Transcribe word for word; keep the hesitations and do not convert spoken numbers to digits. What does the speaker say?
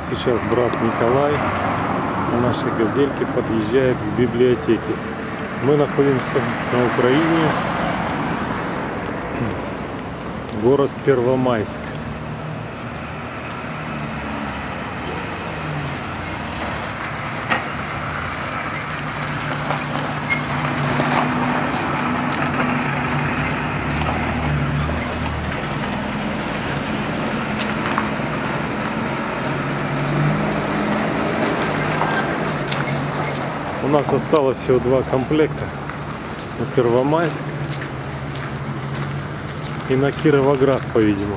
Сейчас брат Николай на нашей газельке подъезжает к библиотеке. Мы находимся на Украине, город Первомайск. У нас осталось всего два комплекта на Первомайск и на Кировоград, по-видимому.